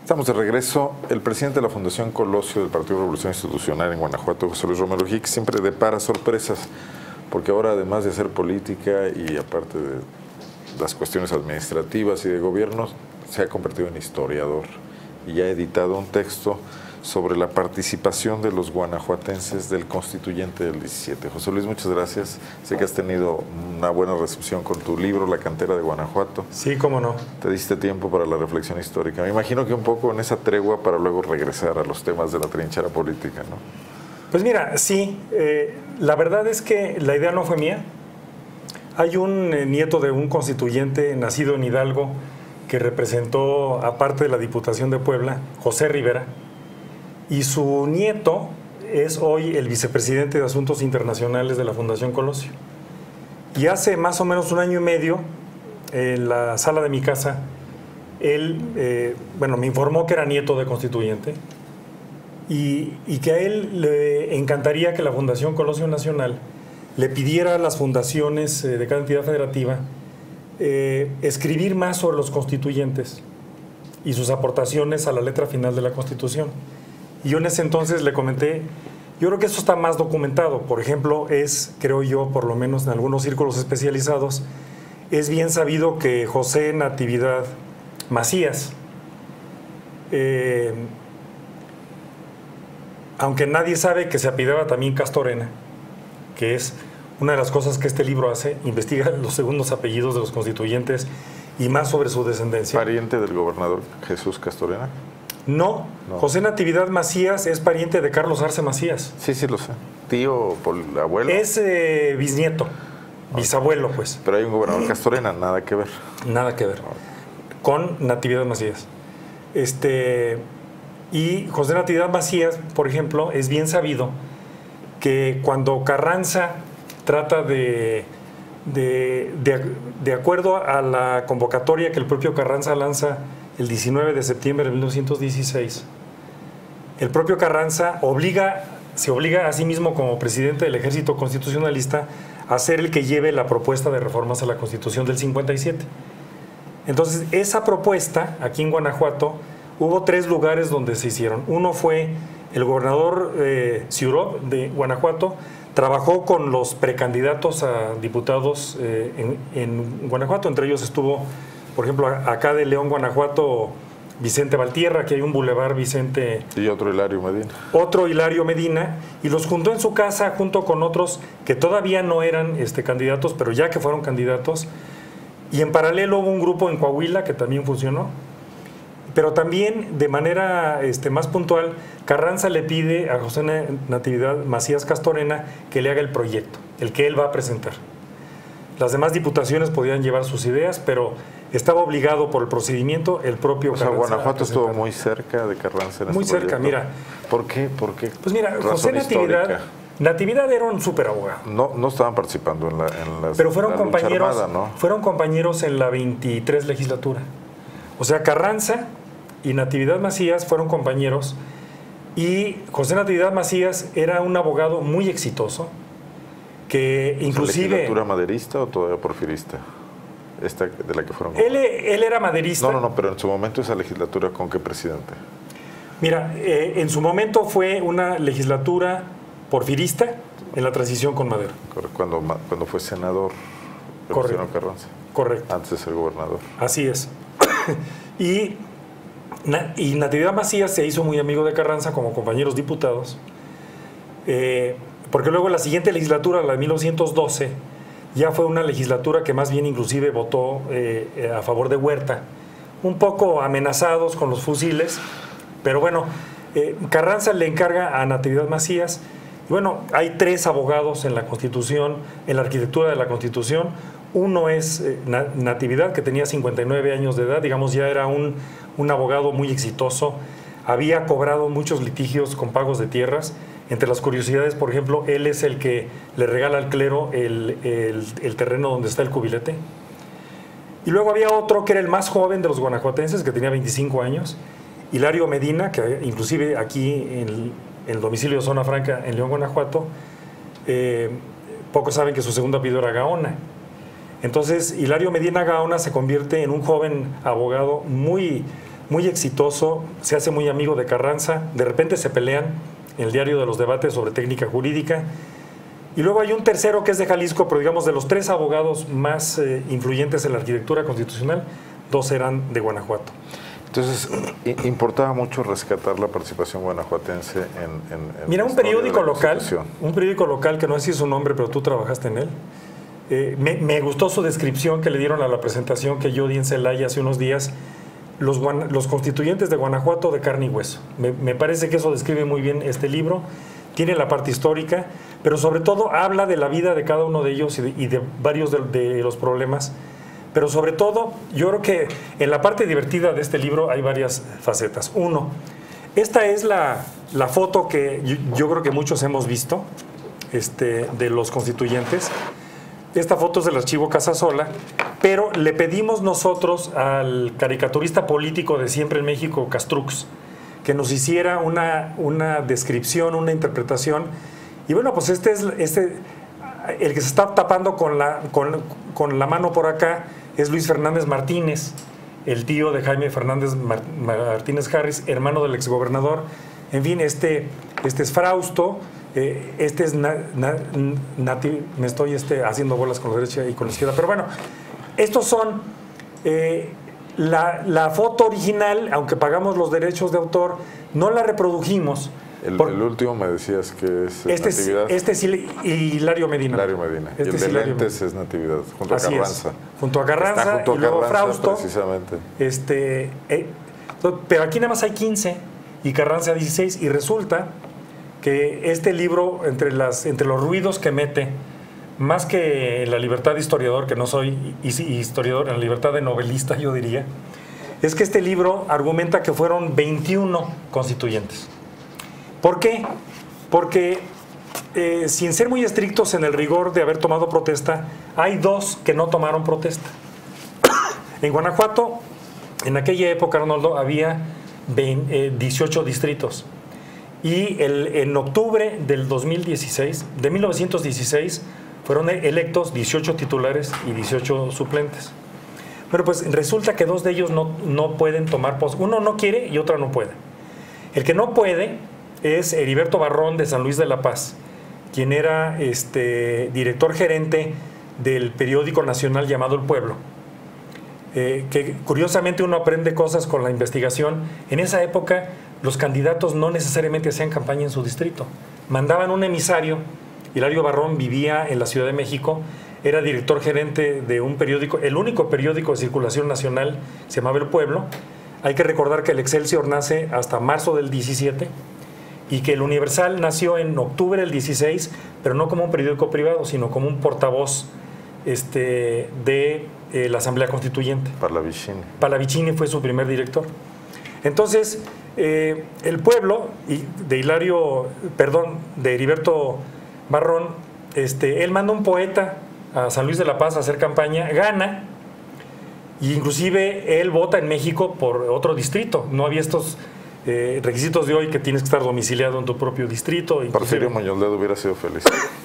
Estamos de regreso. El presidente de la Fundación Colosio del Partido Revolución Institucional en Guanajuato, José Luis Romero Hicks, siempre depara sorpresas, porque ahora, además de hacer política y aparte de las cuestiones administrativas y de gobierno, se ha convertido en historiador y ha editado un texto sobre la participación de los guanajuatenses del constituyente del 17. José Luis, muchas gracias. Sé que has tenido una buena recepción con tu libro, La cantera de Guanajuato. Sí, cómo no. Te diste tiempo para la reflexión histórica. Me imagino que un poco en esa tregua para luego regresar a los temas de la trinchera política, ¿no? Pues mira, sí. La verdad es que la idea no fue mía. Hay un nieto de un constituyente nacido en Hidalgo que representó, aparte de la Diputación de Puebla, José Rivera, y su nieto es hoy el vicepresidente de Asuntos Internacionales de la Fundación Colosio. Y hace más o menos un año y medio, en la sala de mi casa, él me informó que era nieto de constituyente y que a él le encantaría que la Fundación Colosio Nacional le pidiera a las fundaciones de cada entidad federativa escribir más sobre los constituyentes y sus aportaciones a la letra final de la Constitución. Y yo en ese entonces le comenté, yo creo que eso está más documentado. Por ejemplo, creo yo, por lo menos en algunos círculos especializados, es bien sabido que José Natividad Macías, aunque nadie sabe que se apellidaba también Castorena, que es una de las cosas que este libro hace, investiga los segundos apellidos de los constituyentes y más sobre su descendencia. ¿Pariente del gobernador Jesús Castorena? No, José Natividad Macías es pariente de Carlos Arce Macías. Sí, sí lo sé. ¿Tío, abuelo? Es bisnieto, bisabuelo, pues. Pero hay un gobernador Castorena, nada que ver. Nada que ver. Con Natividad Macías. Y José Natividad Macías, por ejemplo, es bien sabido que cuando Carranza trata de acuerdo a la convocatoria que el propio Carranza lanza el 19 de septiembre de 1916, el propio Carranza se obliga a sí mismo como presidente del Ejército Constitucionalista a ser el que lleve la propuesta de reformas a la Constitución del 57. Entonces, esa propuesta, aquí en Guanajuato, hubo 3 lugares donde se hicieron. Uno fue el gobernador Ciuró de Guanajuato, trabajó con los precandidatos a diputados en Guanajuato, entre ellos estuvo, por ejemplo, acá de León, Guanajuato, Vicente Valtierra, que hay un bulevar Vicente... Y otro Hilario Medina. Otro Hilario Medina, y los juntó en su casa junto con otros que todavía no eran candidatos, pero ya que fueron candidatos. Y en paralelo hubo un grupo en Coahuila que también funcionó. Pero también, de manera más puntual, Carranza le pide a José Natividad Macías Castorena que le haga el proyecto, el que él va a presentar. Las demás diputaciones podían llevar sus ideas, pero estaba obligado por el procedimiento el propio Carranza. O sea, Guanajuato estuvo muy cerca de Carranza en muy este cerca, proyecto. mira. ¿Por qué? ¿Por qué? Pues mira, José Natividad era un súper abogado. No estaban participando en la pero fueron la compañeros, lucha armada, ¿no? Fueron compañeros en la 23 legislatura. O sea, Carranza y Natividad Macías fueron compañeros, y José Natividad Macías era un abogado muy exitoso, que inclusive... ¿Legislatura maderista o todavía porfirista? Esta de la que fueron... Él era maderista. No, pero en su momento esa legislatura, ¿con qué presidente? Mira, en su momento fue una legislatura porfirista en la transición con Madero. Cuando fue senador, Correcto. Carranza. Correcto. Antes de ser gobernador. Así es. Y Natividad Macías se hizo muy amigo de Carranza como compañeros diputados, porque luego la siguiente legislatura, la de 1912, ya fue una legislatura que más bien inclusive votó a favor de Huerta, un poco amenazados con los fusiles, pero bueno, Carranza le encarga a Natividad Macías. Bueno, hay 3 abogados en la Constitución, en la arquitectura de la Constitución. Uno es Natividad, que tenía 59 años de edad, digamos, ya era un abogado muy exitoso, había cobrado muchos litigios con pagos de tierras. Entre las curiosidades, por ejemplo, él es el que le regala al clero el terreno donde está el cubilete. Y luego había otro que era el más joven de los guanajuatenses, que tenía 25 años, Hilario Medina, que inclusive aquí en el domicilio de Zona Franca, en León, Guanajuato, pocos saben que su segundo apellido era Gaona. Entonces, Hilario Medina Gaona se convierte en un joven abogado muy, muy exitoso, se hace muy amigo de Carranza, de repente se pelean en el diario de los debates sobre técnica jurídica. Y luego hay un tercero que es de Jalisco, pero digamos de los 3 abogados más influyentes en la arquitectura constitucional, 2 eran de Guanajuato. Entonces, importaba mucho rescatar la participación guanajuatense en Mira, un periódico local, que no sé si es su nombre, pero tú trabajaste en él. Me gustó su descripción que le dieron a la presentación que yo di en Celaya hace unos días, los constituyentes de Guanajuato de carne y hueso. Me parece que eso describe muy bien este libro, tiene la parte histórica, pero sobre todo habla de la vida de cada uno de ellos y de varios de los problemas. Pero sobre todo, yo creo que en la parte divertida de este libro hay varias facetas. Uno, esta es la foto que yo creo que muchos hemos visto de los constituyentes. Esta foto es del archivo Casasola, pero le pedimos nosotros al caricaturista político de siempre en México, Castrux, que nos hiciera una descripción, una interpretación. Y bueno, pues el que se está tapando con la mano por acá es Luis Fernández Martínez, el tío de Jaime Fernández Martínez Harris, hermano del exgobernador. En fin, este es Frausto, es me estoy haciendo bolas con la derecha y con la izquierda, pero bueno, estos son la foto original, aunque pagamos los derechos de autor, no la reprodujimos. El último me decías que es Natividad. Este es Hilario Medina. Hilario Medina. Este y el de lentes es Natividad, junto a Carranza. Junto a Carranza y luego Frausto. Precisamente. Pero aquí nada más hay 15 y Carranza 16, y resulta que este libro, entre los ruidos que mete, más que la libertad de historiador, que no soy historiador, en la libertad de novelista yo diría, es que este libro argumenta que fueron 21 constituyentes. ¿Por qué? Porque sin ser muy estrictos en el rigor de haber tomado protesta, hay 2 que no tomaron protesta. En Guanajuato, en aquella época, Arnoldo, había 18 distritos. Y en octubre del 2016, de 1916, fueron electos 18 titulares y 18 suplentes. Pero pues resulta que 2 de ellos no pueden tomar posesión. Uno no quiere y otro no puede. El que no puede es Heriberto Barrón de San Luis de la Paz, quien era director gerente del periódico nacional llamado El Pueblo, que curiosamente uno aprende cosas con la investigación. En esa época los candidatos no necesariamente hacían campaña en su distrito, mandaban un emisario. Hilario Barrón vivía en la Ciudad de México, era director gerente de un periódico, el único periódico de circulación nacional, se llamaba El Pueblo. Hay que recordar que el Excelsior nace hasta marzo del 17 y que el Universal nació en octubre del 16, pero no como un periódico privado, sino como un portavoz de la Asamblea Constituyente. Pallavicini fue su primer director. Entonces, El Pueblo de Heriberto Barrón, él manda un poeta a San Luis de la Paz a hacer campaña, gana, y inclusive él vota en México por otro distrito. No había estos requisitos de hoy que tienes que estar domiciliado en tu propio distrito. Porfirio Muñoz Ledo hubiera sido feliz.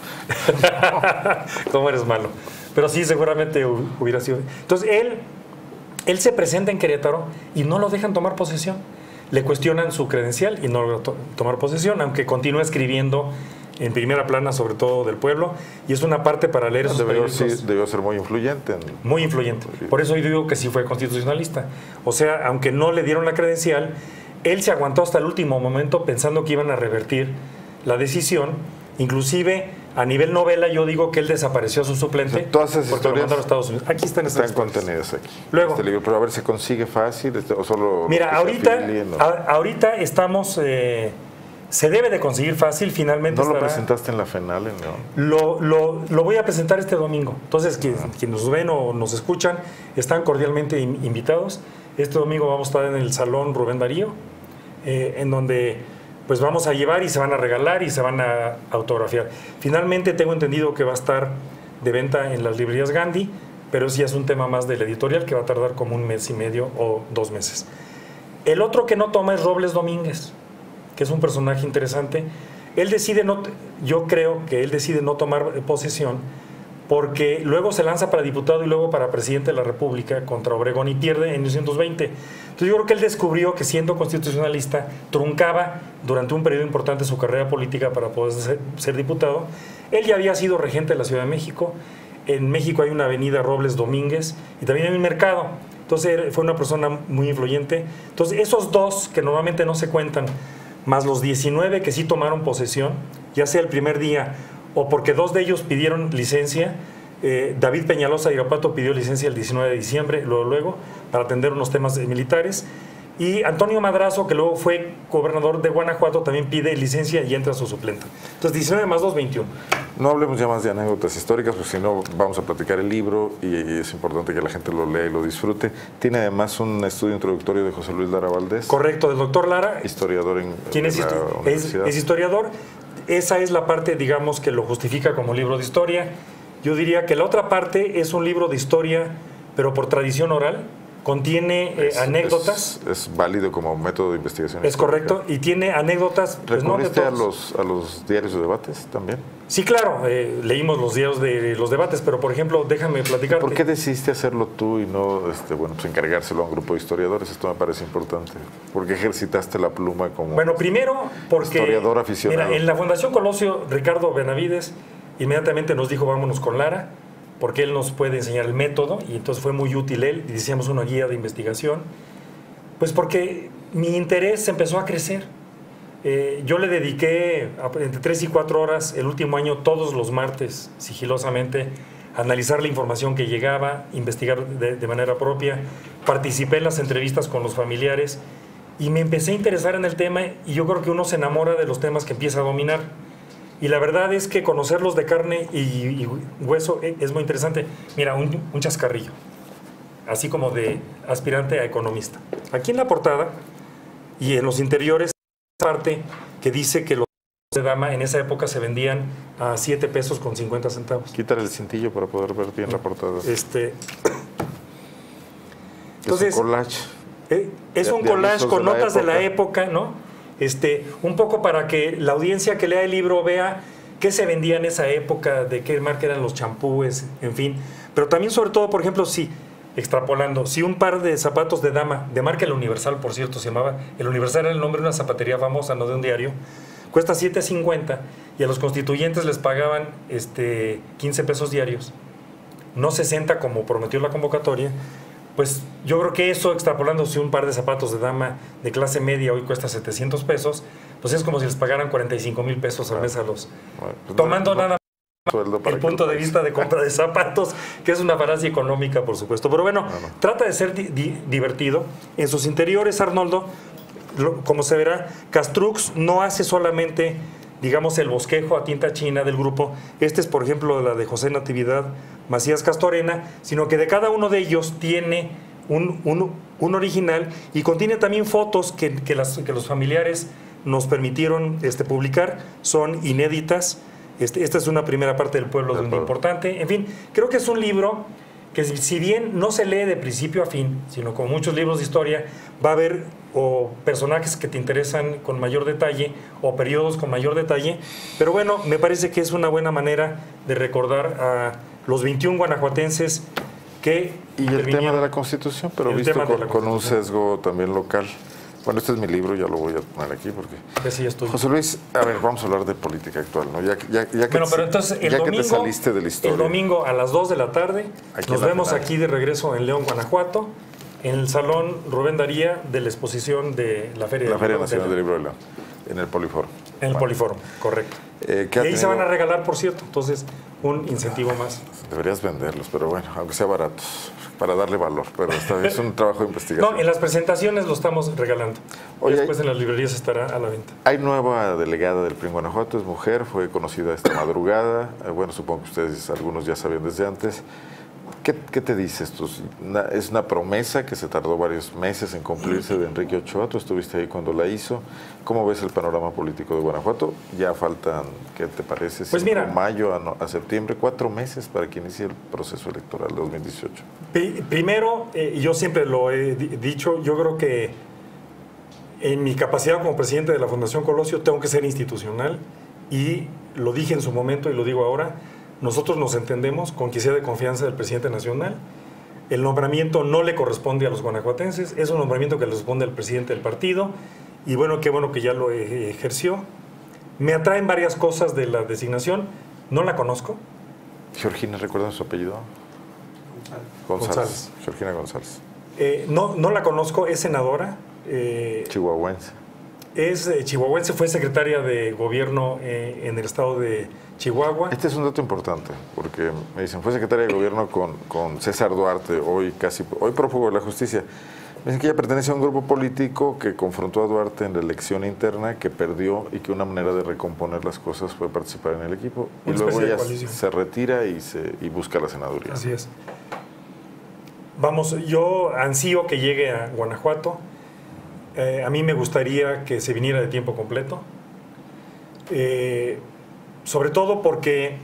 ¿Cómo eres malo? Pero sí, seguramente hubiera sido. Entonces él se presenta en Querétaro y no lo dejan tomar posesión. Le cuestionan su credencial y no lo tomar posesión, aunque continúa escribiendo en primera plana, sobre todo del Pueblo, y es una parte para leer esos periódicos. Debió ser muy influyente. Muy influyente. Por eso yo digo que sí fue constitucionalista. O sea, aunque no le dieron la credencial, él se aguantó hasta el último momento pensando que iban a revertir la decisión. Inclusive, a nivel novela, yo digo que él desapareció a su suplente, o sea, todas esas porque lo historias mandaron a Estados Unidos. Aquí están contenidas aquí. Luego, este libro, pero a ver, ¿se consigue fácil o solo? Mira, ahorita estamos... se debe de conseguir fácil, finalmente. ¿No lo presentaste en la FENAL en León? Lo voy a presentar este domingo. Entonces, quienes nos ven o nos escuchan están cordialmente invitados. Este domingo vamos a estar en el Salón Rubén Darío, en donde pues vamos a llevar y se van a regalar y se van a autografiar. Finalmente tengo entendido que va a estar de venta en las librerías Gandhi, pero sí es un tema más del editorial que va a tardar como 1 mes y medio o 2 meses. El otro que no toma es Robles Domínguez, que es un personaje interesante. Yo creo que él decide no tomar posesión porque luego se lanza para diputado y luego para presidente de la República contra Obregón y pierde en 1920. Entonces yo creo que él descubrió que siendo constitucionalista truncaba durante un periodo importante su carrera política para poder ser diputado. Él ya había sido regente de la Ciudad de México. En México hay una avenida Robles Domínguez y también hay un mercado. Entonces fue una persona muy influyente. Entonces esos dos que normalmente no se cuentan, más los 19 que sí tomaron posesión, ya sea el primer día o porque dos de ellos pidieron licencia. David Peñalosa de Irapuato pidió licencia el 19 de diciembre, luego para atender unos temas militares. Y Antonio Madrazo, que luego fue gobernador de Guanajuato, también pide licencia y entra su suplente. Entonces 19 más 2, 21. No hablemos ya más de anécdotas históricas, porque si no vamos a platicar el libro y es importante que la gente lo lea y lo disfrute. Tiene además un estudio introductorio de José Luis Lara Valdés. Correcto, del doctor Lara. Historiador en ¿Quién es? Es historiador. Esa es la parte, digamos, que lo justifica como libro de historia. Yo diría que la otra parte es un libro de historia, pero por tradición oral. Contiene anécdotas. Es válido como método de investigación. Es correcto, y tiene anécdotas. Pues, ¿recurriste a los diarios de debates también? Sí, claro, leímos los diarios de los debates, pero por ejemplo, déjame platicarte. ¿Por qué decidiste hacerlo tú y no pues encargárselo a un grupo de historiadores? Esto me parece importante. ¿Por qué ejercitaste la pluma como primero porque historiador aficionado? Mira, en la Fundación Colosio, Ricardo Benavides inmediatamente nos dijo, vámonos con Lara, porque él nos puede enseñar el método, y entonces fue muy útil él, y decíamos una guía de investigación, pues porque mi interés empezó a crecer. Yo le dediqué entre 3 y 4 horas el último año, todos los martes, sigilosamente, a analizar la información que llegaba, investigar de manera propia, participé en las entrevistas con los familiares, y me empecé a interesar en el tema, y yo creo que uno se enamora de los temas que empieza a dominar. Y la verdad es que conocerlos de carne y hueso es muy interesante. Mira, un chascarrillo, así como de aspirante a economista. Aquí en la portada y en los interiores, parte que dice que los de dama en esa época se vendían a 7 pesos con 50 centavos. Quítale el cintillo para poder ver bien la portada. Entonces, es un collage. Es un collage con notas de la época, ¿no? Un poco para que la audiencia que lea el libro vea qué se vendía en esa época, de qué marca eran los champúes, en fin. Pero también, sobre todo, por ejemplo, extrapolando, si un par de zapatos de dama, de marca El Universal, por cierto, se llamaba, El Universal era el nombre de una zapatería famosa, no de un diario, cuesta $7.50 y a los constituyentes les pagaban 15 pesos diarios, no 60 como prometió la convocatoria. Pues yo creo que eso, extrapolando, si un par de zapatos de dama de clase media hoy cuesta 700 pesos, pues es como si les pagaran 45,000 pesos al mes a los... tomando nada más el punto de vista de compra de zapatos, que es una falacia económica, por supuesto. Pero bueno, trata de ser divertido. En sus interiores, Arnoldo, como se verá, Castrux no hace solamente, digamos, el bosquejo a tinta china del grupo. Este es, por ejemplo, la de José Natividad Macías Castorena, sino que de cada uno de ellos tiene un original, y contiene también fotos que los familiares nos permitieron publicar, son inéditas. Esta es una primera parte del pueblo de un importante. En fin, creo que es un libro que, si bien no se lee de principio a fin, sino como muchos libros de historia, va a haber o personajes que te interesan con mayor detalle o periodos con mayor detalle, pero bueno, me parece que es una buena manera de recordar a los 21 guanajuatenses que... Y el tema de la Constitución, pero visto con un sesgo también local. Bueno, este es mi libro, ya lo voy a poner aquí porque... Sí, José Luis, a ver, vamos a hablar de política actual, ¿no? Ya que, pero entonces el domingo, que te saliste de la historia. El domingo a las 2 de la tarde nos vemos aquí de regreso en León, Guanajuato, en el Salón Rubén Daría de la exposición de la Feria Nacional del Libro de León, en el Poliforum. En el Poliforum, correcto. Y ahí se van a regalar, por cierto, entonces un incentivo más. Deberías venderlos, pero bueno, aunque sea baratos, para darle valor, pero es un trabajo de investigación. No, en las presentaciones lo estamos regalando. Oye, después en las librerías estará a la venta. Hay nueva delegada del PRI en Guanajuato, es mujer, fue conocida esta madrugada. Bueno, supongo que ustedes, algunos ya sabían desde antes. ¿Qué te dice esto? ¿Es una promesa que se tardó varios meses en cumplirse de Enrique Ochoa? Tú estuviste ahí cuando la hizo. ¿Cómo ves el panorama político de Guanajuato? Ya faltan, ¿qué te parece? Pues mira, mayo a septiembre, 4 meses para que inicie el proceso electoral de 2018. Primero, yo siempre lo he dicho, yo creo que en mi capacidad como presidente de la Fundación Colosio tengo que ser institucional, y lo dije en su momento y lo digo ahora. nosotros nos entendemos con quien sea de confianza del presidente nacional. El nombramiento no le corresponde a los guanajuatenses, es un nombramiento que le corresponde al presidente del partido, y bueno, qué bueno que ya lo ejerció. Me atraen varias cosas de la designación, no la conozco. Georgina, ¿recuerdan su apellido? González. Georgina González. No la conozco, es senadora. Chihuahuense. Es chihuahuense, fue secretaria de gobierno en el estado de Chihuahua. Este es un dato importante, porque me dicen, fue secretaria de gobierno con César Duarte, hoy prófugo de la justicia. Me dicen que ella pertenece a un grupo político que confrontó a Duarte en la elección interna, que perdió y que una manera de recomponer las cosas fue participar en el equipo. Y luego ella se retira y busca la senaduría. Así es. Vamos, yo ansío que llegue a Guanajuato. A mí me gustaría que se viniera de tiempo completo. Sobre todo porque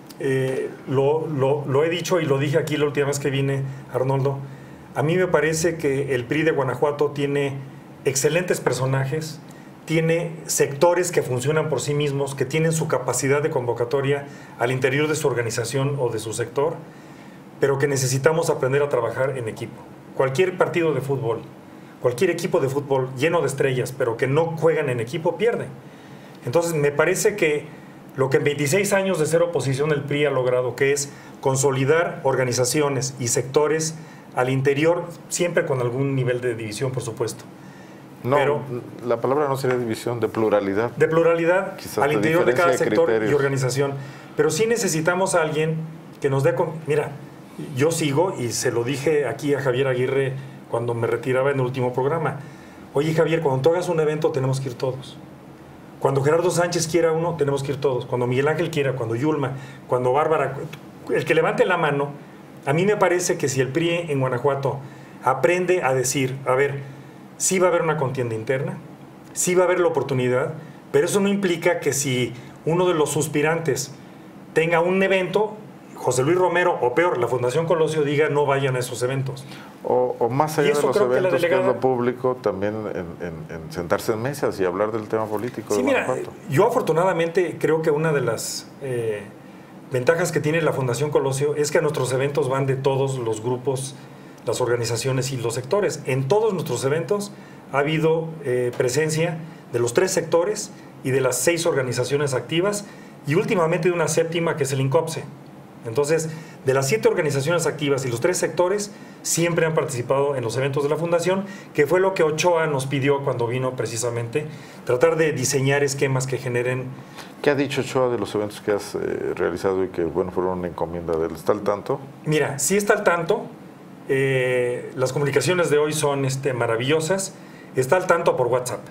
lo he dicho y lo dije aquí la última vez que vine, Arnoldo. A mí me parece que el PRI de Guanajuato tiene excelentes personajes, tiene sectores que funcionan por sí mismos, que tienen su capacidad de convocatoria al interior de su organización o de su sector, pero que necesitamos aprender a trabajar en equipo. Cualquier partido de fútbol, cualquier equipo de fútbol lleno de estrellas, pero que no juegan en equipo, pierde. Entonces, me parece que lo que en 26 años de ser oposición el PRI ha logrado, que es consolidar organizaciones y sectores al interior, siempre con algún nivel de división, por supuesto. No, pero la palabra no sería división, de pluralidad. De pluralidad, quizás al interior de cada sector criterios y organización. Pero sí necesitamos a alguien que nos dé... Mira, yo sigo, y se lo dije aquí a Javier Aguirre cuando me retiraba en el último programa. Oye, Javier, cuando tú hagas un evento tenemos que ir todos. Cuando Gerardo Sánchez quiera uno, tenemos que ir todos. Cuando Miguel Ángel quiera, cuando Yulma, cuando Bárbara... El que levante la mano... A mí me parece que si el PRI en Guanajuato aprende a decir, a ver, sí va a haber una contienda interna, sí va a haber la oportunidad, pero eso no implica que si uno de los suspirantes tenga un evento, José Luis Romero, o peor, la Fundación Colosio diga no vayan a esos eventos. O más allá de los eventos, que es lo público, también en sentarse en mesas y hablar del tema político de Guanajuato. Yo afortunadamente creo que una de las... ventajas que tiene la Fundación Colosio es que a nuestros eventos van de todos los grupos, las organizaciones y los sectores. En todos nuestros eventos ha habido presencia de los 3 sectores y de las 6 organizaciones activas, y últimamente de una 7ª que es el INCOPSE. Entonces, de las 7 organizaciones activas y los 3 sectores siempre han participado en los eventos de la Fundación, que fue lo que Ochoa nos pidió cuando vino precisamente, tratar de diseñar esquemas que generen... ¿Qué ha dicho Ochoa de los eventos que has realizado y que fueron una encomienda de él? ¿Está al tanto? Mira, sí está al tanto. Las comunicaciones de hoy son maravillosas. Está al tanto por WhatsApp.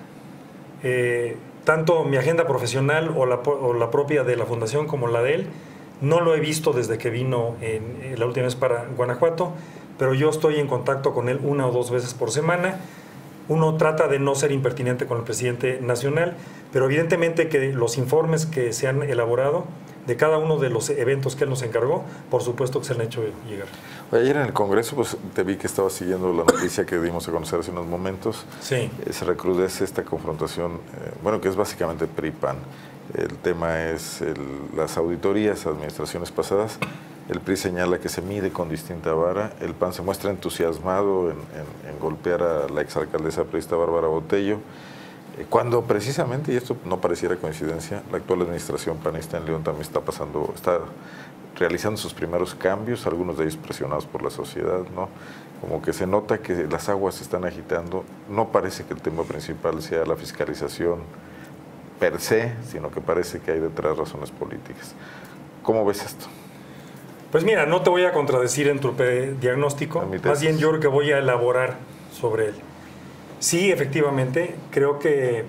Tanto mi agenda profesional o la propia de la Fundación como la de él, no lo he visto desde que vino la última vez para Guanajuato, pero yo estoy en contacto con él 1 o 2 veces por semana. Uno trata de no ser impertinente con el presidente nacional, pero evidentemente que los informes que se han elaborado de cada uno de los eventos que él nos encargó, por supuesto que se le han hecho llegar. Ayer en el Congreso, pues te vi que estabas siguiendo la noticia que dimos a conocer hace unos momentos. Sí. Se recrudece esta confrontación, que es básicamente PRI-PAN. El tema es las auditorías a administraciones pasadas. El PRI señala que se mide con distinta vara. El PAN se muestra entusiasmado en golpear a la exalcaldesa priista Bárbara Botello, cuando precisamente, y esto no pareciera coincidencia, la actual administración panista en León también está realizando sus primeros cambios, algunos de ellos presionados por la sociedad, ¿no? Como que se nota que las aguas se están agitando. No parece que el tema principal sea la fiscalización per se, sino que parece que hay detrás razones políticas. ¿Cómo ves esto? Pues mira, no te voy a contradecir en tu diagnóstico, más bien yo creo que voy a elaborar sobre él. Sí, efectivamente, creo que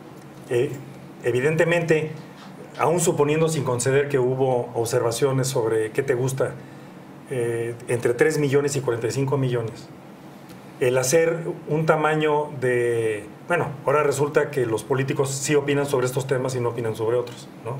evidentemente, aún suponiendo sin conceder que hubo observaciones sobre qué te gusta, entre 3 millones y 45 millones, el hacer un tamaño de... Bueno, ahora resulta que los políticos sí opinan sobre estos temas y no opinan sobre otros, ¿no?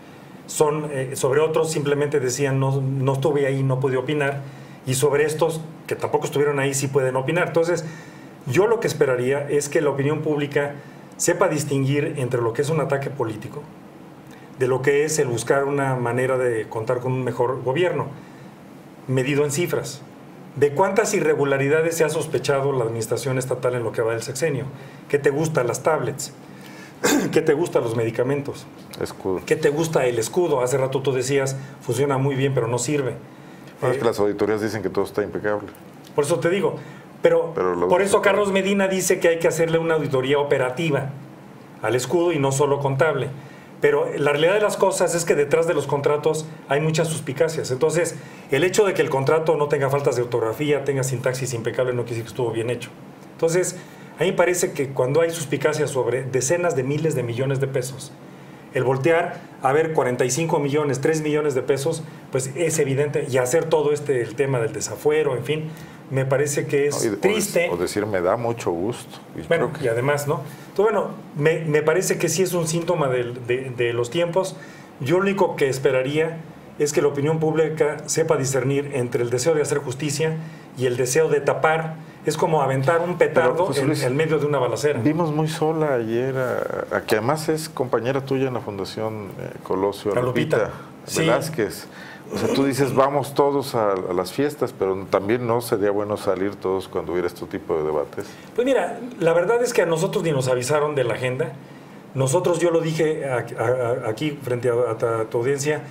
Sobre otros simplemente decían no estuve ahí, no pude opinar, y sobre estos que tampoco estuvieron ahí sí pueden opinar. Entonces, yo lo que esperaría es que la opinión pública sepa distinguir entre lo que es un ataque político, de lo que es el buscar una manera de contar con un mejor gobierno, medido en cifras. ¿De cuántas irregularidades se ha sospechado la administración estatal en lo que va del sexenio? ¿Qué te gustan las tablets? ¿Qué te gustan los medicamentos? Escudo. ¿Qué te gusta el escudo? Hace rato tú decías, funciona muy bien, pero no sirve. Es que las auditorías dicen que todo está impecable. Por eso te digo. Pero por eso Carlos Medina dice que hay que hacerle una auditoría operativa al escudo y no solo contable. Pero la realidad de las cosas es que detrás de los contratos hay muchas suspicacias. Entonces, el hecho de que el contrato no tenga faltas de ortografía, tenga sintaxis impecable, no quiere decir que estuvo bien hecho. Entonces, a mí me parece que cuando hay suspicacias sobre decenas de miles de millones de pesos, el voltear a ver 45 millones, 3 millones de pesos, pues es evidente, y hacer todo el tema del desafuero, en fin, me parece que es triste. O decir, me da mucho gusto. Bueno, y además, ¿no? Entonces, bueno, me parece que sí es un síntoma de los tiempos. Yo lo único que esperaría es que la opinión pública sepa discernir entre el deseo de hacer justicia y el deseo de tapar. Es como aventar un petardo en medio de una balacera. Vimos muy sola ayer a que además es compañera tuya en la Fundación Colosio, a Lupita Velázquez. Sí. O sea, tú dices, vamos todos a las fiestas, pero también no sería bueno salir todos cuando hubiera este tipo de debates. Pues mira, la verdad es que a nosotros ni nos avisaron de la agenda. Nosotros, yo lo dije aquí frente a tu audiencia,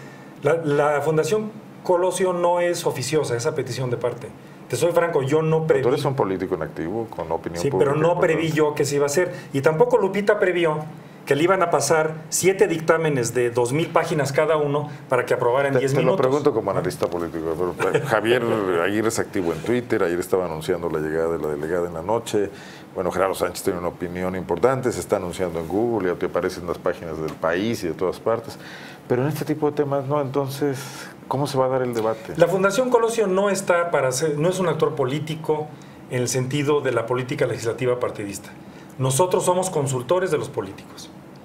la Fundación Colosio no es oficiosa, es a petición de parte. Te soy franco, yo no preví. Tú eres un político en activo, con opinión pública. Sí, pero no preví yo que se iba a hacer. Y tampoco Lupita previó que le iban a pasar 7 dictámenes de 2,000 páginas cada uno para que aprobara en 10 minutos. Te lo pregunto como analista político. Pero Javier Aguirre es activo en Twitter, ayer estaba anunciando la llegada de la delegada en la noche. Bueno, Gerardo Sánchez tiene una opinión importante, se está anunciando en Google y te aparecen en las páginas del País y de todas partes. Pero en este tipo de temas no, entonces, ¿cómo se va a dar el debate? La Fundación Colosio no está no es un actor político en el sentido de la política legislativa partidista. Nosotros somos consultores de los políticos.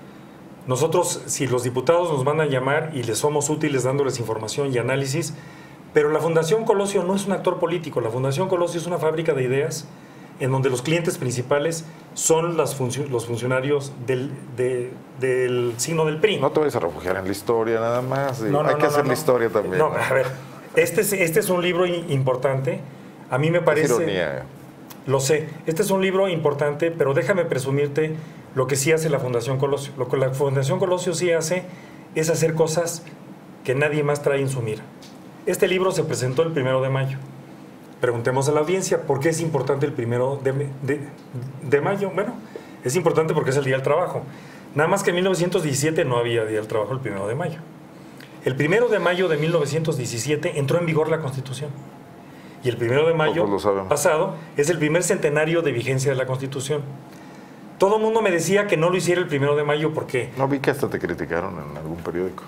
Nosotros, si los diputados nos van a llamar y les somos útiles dándoles información y análisis, pero la Fundación Colosio no es un actor político. La Fundación Colosio es una fábrica de ideas en donde los clientes principales son los funcionarios del signo del PRI. No te vayas a refugiar en la historia nada más. Hay que hacer la historia también. No, a ver, este es un libro importante. A mí me parece... Es ironía. Lo sé. Este es un libro importante, pero déjame presumirte lo que sí hace la Fundación Colosio. Lo que la Fundación Colosio sí hace es hacer cosas que nadie más trae en su mira. Este libro se presentó el 1 de mayo. Preguntemos a la audiencia por qué es importante el 1 de mayo. Bueno, es importante porque es el Día del Trabajo. Nada más que en 1917 no había Día del Trabajo el 1 de mayo. El 1 de mayo de 1917 entró en vigor la Constitución. Y el 1 de mayo pasado es el primer centenario de vigencia de la Constitución. Todo el mundo me decía que no lo hiciera el 1 de mayo porque... No, vi que hasta te criticaron en algún periódico.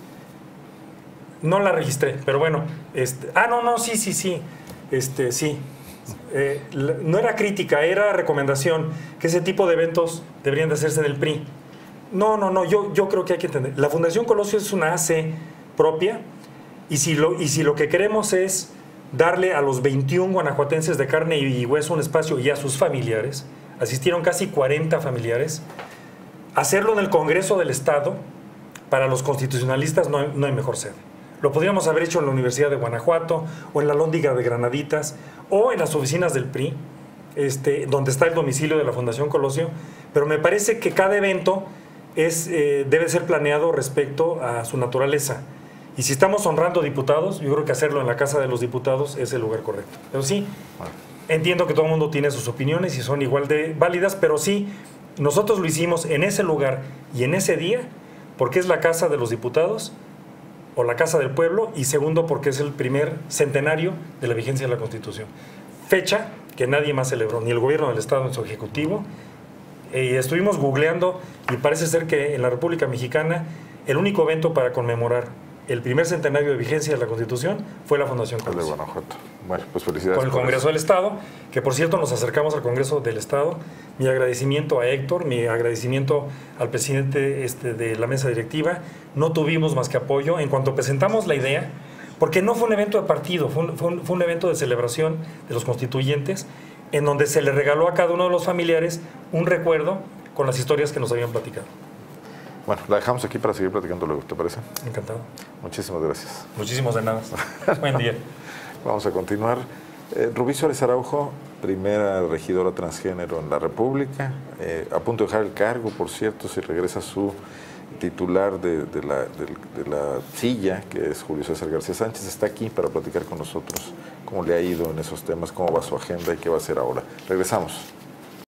No la registré, pero bueno. Sí. Sí. No era crítica, era recomendación que ese tipo de eventos deberían de hacerse en el PRI. No, yo creo que hay que entender. La Fundación Colosio es una AC propia y si lo que queremos es darle a los 21 guanajuatenses de carne y hueso un espacio y a sus familiares, asistieron casi 40 familiares, hacerlo en el Congreso del Estado, para los constitucionalistas no hay mejor sede. Lo podríamos haber hecho en la Universidad de Guanajuato o en la Lóndiga de Granaditas o en las oficinas del PRI, donde está el domicilio de la Fundación Colosio, pero me parece que cada evento debe ser planeado respecto a su naturaleza. Y si estamos honrando diputados, yo creo que hacerlo en la Casa de los Diputados es el lugar correcto. Pero sí, entiendo que todo el mundo tiene sus opiniones y son igual de válidas, pero sí, nosotros lo hicimos en ese lugar y en ese día porque es la Casa de los Diputados o la Casa del Pueblo, y segundo porque es el primer centenario de la vigencia de la Constitución. Fecha que nadie más celebró, ni el gobierno del Estado en su ejecutivo. Estuvimos googleando y parece ser que en la República Mexicana el único evento para conmemorar el primer centenario de vigencia de la Constitución fue la Fundación Colosio. El de Guanajuato. Bueno, pues felicidades. Con el Congreso del Estado, que por cierto nos acercamos al Congreso del Estado. Mi agradecimiento a Héctor, mi agradecimiento al presidente de la mesa directiva. No tuvimos más que apoyo en cuanto presentamos la idea, porque no fue un evento de partido, fue un evento de celebración de los constituyentes, en donde se le regaló a cada uno de los familiares un recuerdo con las historias que nos habían platicado. Bueno, la dejamos aquí para seguir platicando luego, ¿te parece? Encantado. Muchísimas gracias. Muchísimos de nada. Buen día. Vamos a continuar. Rubí Suárez Araujo, primera regidora transgénero en la República, a punto de dejar el cargo, por cierto, si regresa su titular de la silla, que es Julio César García Sánchez, está aquí para platicar con nosotros cómo le ha ido en esos temas, cómo va su agenda y qué va a hacer ahora. Regresamos.